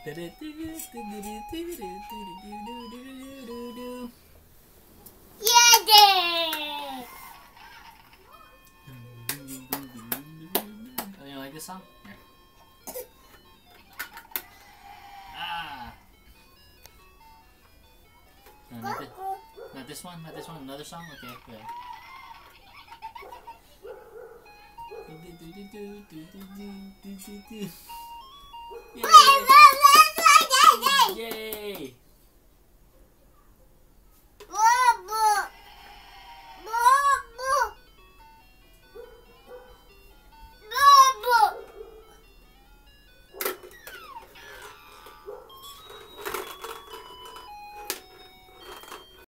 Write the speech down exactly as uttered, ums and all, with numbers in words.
Oh, you like this song? Here. Ah. No, not, this, not this one. Not this one. Another song. Okay. Good. Yay! Yay!